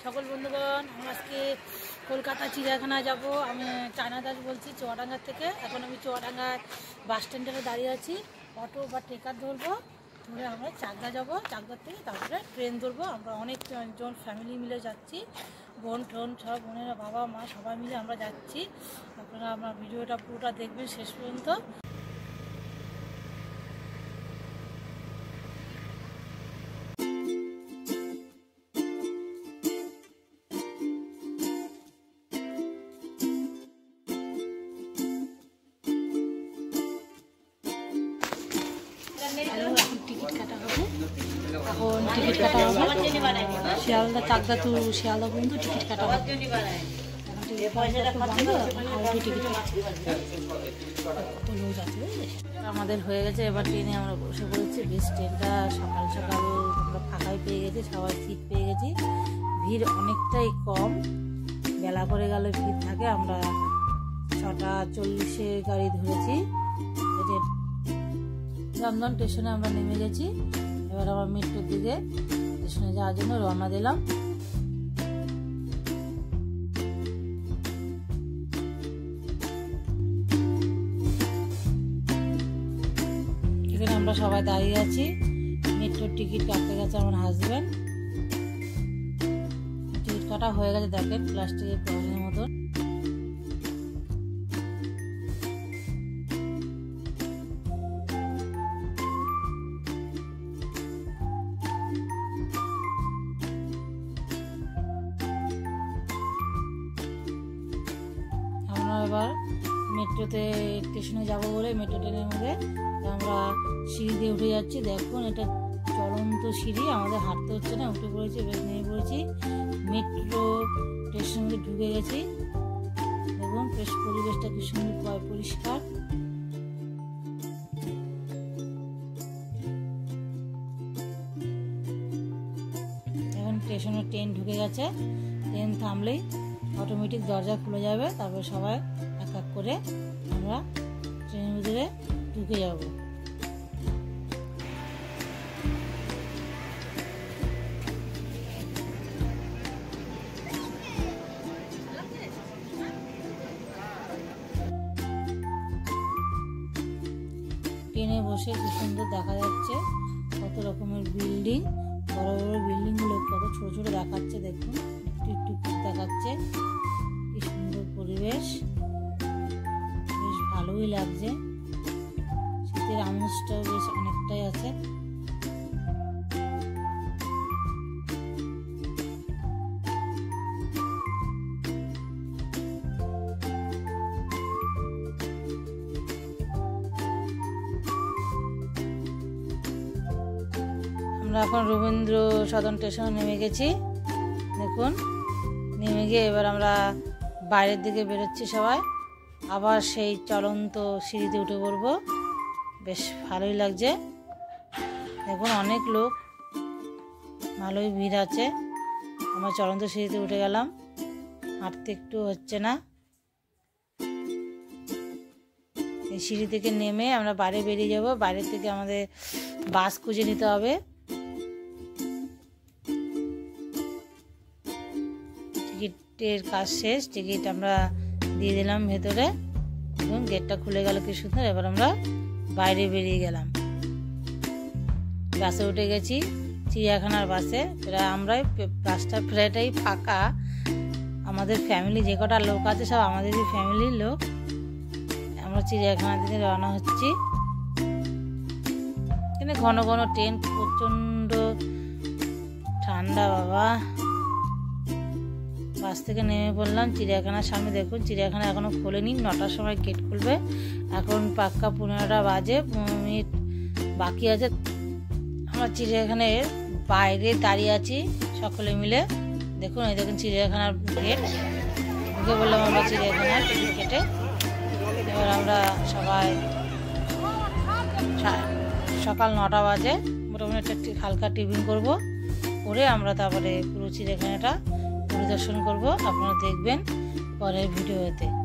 সকল বন্ধুগণ, আমরা আজকে কলকাতা চিড়িয়াখানা যাব। আমি চায়না দাস বলছি, চুয়াডাঙ্গা থেকে। এখন আমি চুয়াডাঙ্গার বাস স্ট্যান্ডে দাঁড়িয়ে আছি। অটো বা ট্রেকার ধরবো, ধরে আমরা চাকদা যাব। চাকদার থেকে তারপরে ট্রেন ধরবো। আমরা অনেক জন ফ্যামিলি মিলে যাচ্ছি, বোন টোন সব, বোনেরা, বাবা মা সবাই মিলে আমরা যাচ্ছি। আপনারা আমার ভিডিওটা পুরোটা দেখবেন শেষ পর্যন্ত। টিকিট কাটা হবে, এখন টিকিট কাটা হবে শিয়ালদা চাকদা টু শিয়ালদা পর্যন্ত টিকিট কাটা হবে। আমাদের হয়ে গেছে, এবার ট্রেনে আমরা বসে পড়েছি। বেশ ট্রেনটা সকাল সকাল আমরা ফাঁকাই পেয়ে গেছি, সবাই সিট পেয়ে গেছি। ভিড় অনেকটাই কম, বেলা করে গেলে ভিড় থাকে। আমরা 6টা 40-এ গাড়ি ধরেছি। রামধন স্টেশনে আমরা নেমে গেছি। এবার আমরা মেট্রোর দিকে স্টেশনে যাওয়ার জন্য রওনা দিলাম। এখানে আমরা সবাই দাঁড়িয়ে আছি। মেট্রোর টিকিট কাটতে গেছে আমার হাজব্যান্ড। টিকিট কাটা হয়ে গেছে, দেখেন প্লাস্টিকের কভারের মতন। এবার মেট্রোতে স্টেশনে যাবো বলে মেট্রো ট্রেনের মধ্যে আমরা সিঁড়ি দিয়ে উঠে যাচ্ছি। দেখুন, এটা চলন্ত সিঁড়ি, আমাদের হাঁটতে হচ্ছে না, উঠে পড়েছি, বেশ নেমে পড়েছি। মেট্রো স্টেশনের মধ্যে ঢুকে গেছি। দেখুন বেশ পরিবেশটা কি সুন্দর, পরিষ্কার। এখন স্টেশনে ট্রেন ঢুকে গেছে। ট্রেন থামলেই অটোমেটিক দরজা খুলে যাবে, তারপর সবাই এক এক করে আমরা ট্রেনের ভিতরে ঢুকে যাব। ট্রেনে বসে কি সুন্দর দেখা যাচ্ছে, কত রকমের বিল্ডিং, বড় বড় বিল্ডিং গুলো কত ছোট ছোট দেখাচ্ছে। দেখুন একটু একটু দেখাচ্ছে, কি সুন্দর পরিবেশ, বেশ ভালোই লাগছে। শীতের আমেজটাও বেশ অনেকটাই আছে। আমরা এখন রবীন্দ্র সদন স্টেশনে নেমে গেছি। দেখুন, নেমে গিয়ে এবার আমরা বাইরের দিকে বেরোচ্ছি সবাই। আবার সেই চলন্ত সিঁড়িতে উঠে পড়বো, বেশ ভালোই লাগছে। দেখুন অনেক লোক, ভালোই ভিড় আছে। আমরা চলন্ত সিঁড়িতে উঠে গেলাম, হাঁটতে একটু হচ্ছে না। এই সিঁড়ি থেকে নেমে আমরা বাইরে বেরিয়ে যাব। বাইরে থেকে আমাদের বাস খুঁজে নিতে হবে। টিকিটের কাজ শেষ, টিকিট আমরা দিয়ে দিলাম ভেতরে এবং গেটটা খুলে গেল কি সুন্দর। এবার আমরা বাইরে বেরিয়ে গেলাম, বাসে উঠে গেছি, চিড়িয়াখানার বাসে। প্রায় আমরাই বাসটা প্রায়টাই ফাঁকা। আমাদের ফ্যামিলি যে কটা লোক আছে সব আমাদেরই ফ্যামিলির লোক। আমরা চিড়িয়াখানা থেকে রওনা হচ্ছি। এখানে ঘন ঘন ট্রেন, প্রচণ্ড ঠান্ডা বাবা। বাস থেকে নেমে পড়লাম চিড়িয়াখানার সামনে। দেখুন চিড়িয়াখানা এখনো খোলেনি, 9টার সময় গেট খুলবে। এখন পাক্কা 15টা বাজে, 15 মিনিট বাকি আছে। আমরা চিড়িয়াখানার বাইরে দাঁড়িয়ে আছি সকলে মিলে। দেখুন এই দেখুন চিড়িয়াখানার গেট, ঢুকে বললাম আমরা চিড়িয়াখানার টিকিট কেটে। এবার আমরা সবাই সকাল 9টা বাজে মোটামুটি একটা হালকা টিফিন করবো, করে আমরা তারপরে পুরো চিড়িয়াখানাটা পরিদর্শন করব। আপনারা দেখবেন পরের ভিডিওতে।